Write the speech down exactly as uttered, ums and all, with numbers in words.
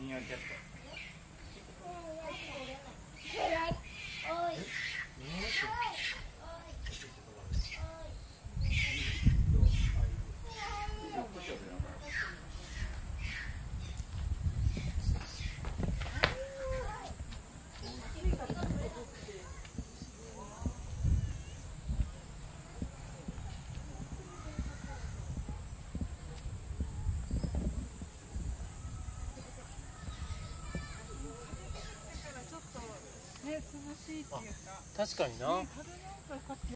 ミーアキャット。 ね、涼しいっていうか。 確かにな。